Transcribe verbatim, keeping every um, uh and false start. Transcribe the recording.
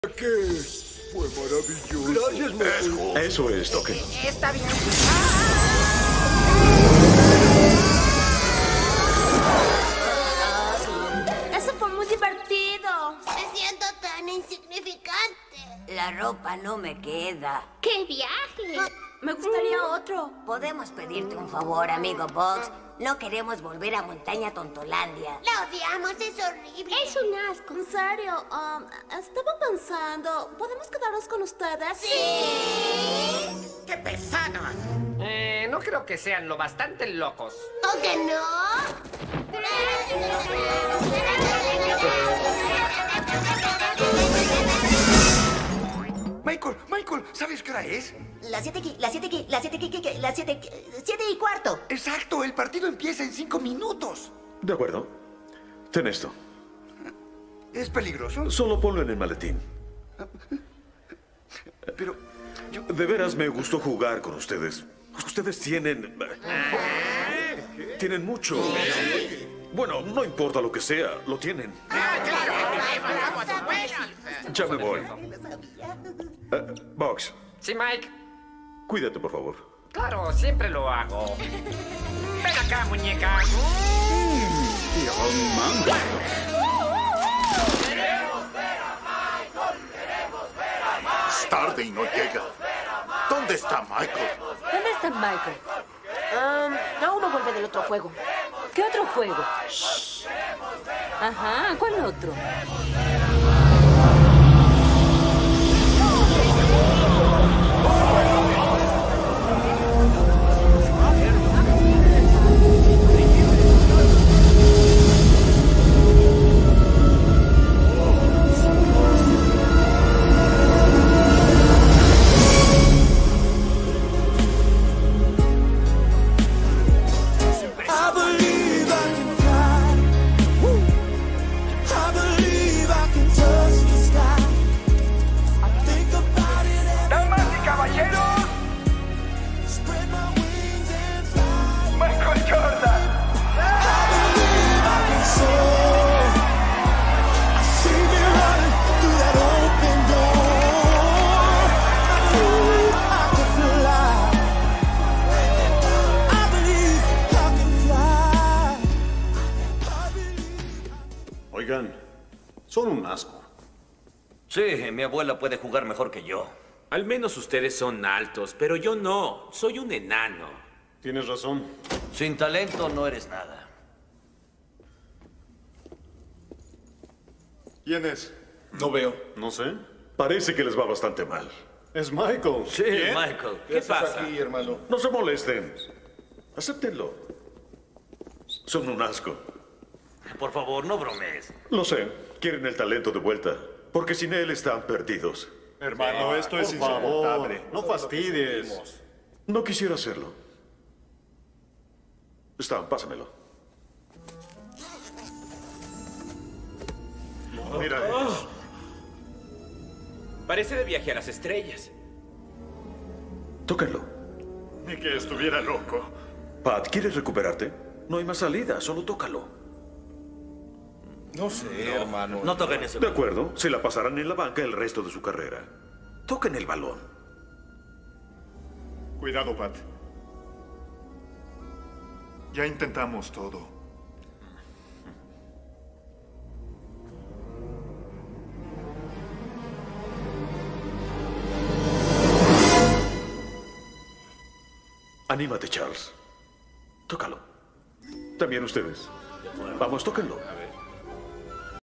¿Qué? Fue maravilloso. Gracias, Michael. Eso es, Toque. Está bien. Eso fue muy divertido. Me siento tan insignificante. La ropa no me queda. ¡Qué viaje! Me gustaría otro. ¿Podemos pedirte un favor, amigo Box? No queremos volver a Montaña Tontolandia. La odiamos, es horrible. Es un asco. En serio, um, estaba pensando, ¿podemos quedarnos con ustedes? Sí. ¡Qué pesados! Eh, no creo que sean lo bastante locos. ¿O que no? Michael, Michael, ¿sabes qué hora es? Las siete aquí, las siete aquí, las siete aquí, las siete, siete y cuarto. Exacto, el partido empieza en cinco minutos. De acuerdo. Ten esto. ¿Es peligroso? Solo ponlo en el maletín. Pero yo... De veras me gustó jugar con ustedes. Ustedes tienen... Tienen mucho. Bueno, no importa lo que sea, lo tienen. Ya me voy. Eh, Box, Sí, Mike. cuídate, por favor. Claro, siempre lo hago. Ven acá, muñeca. Es tarde y no llega. ¿Dónde está Michael? ¿Dónde está Michael? Um, aún no vuelve del otro juego. ¿Qué otro juego? Shh. Ajá, ¿cuál otro? ¡Damas y caballeros! ¡Michael Jordan! Oigan, son un asco. Sí, mi abuela puede jugar mejor que yo. Al menos ustedes son altos, pero yo no. Soy un enano. Tienes razón. Sin talento no eres nada. ¿Quién es? No veo. No sé. Parece que les va bastante mal. Es Michael. Sí, Michael. ¿Qué, pasa? aquí, hermano? No se molesten. Acéptenlo. Son un asco. Por favor, no bromees. Lo sé. Quieren el talento de vuelta. Porque sin él están perdidos. Hermano, esto es insoportable. No fastidies. No quisiera hacerlo. Stan, pásamelo. Mira. Parece de viaje a las estrellas. Tóquenlo. Ni que estuviera loco. Pat, ¿quieres recuperarte? No hay más salida, solo tócalo. No sé, hermano. No toquen ese. De acuerdo, se la pasarán en la banca el resto de su carrera. Toquen el balón. Cuidado, Pat. Ya intentamos todo. Anímate, Charles. Tócalo. También ustedes. Vamos, tóquenlo.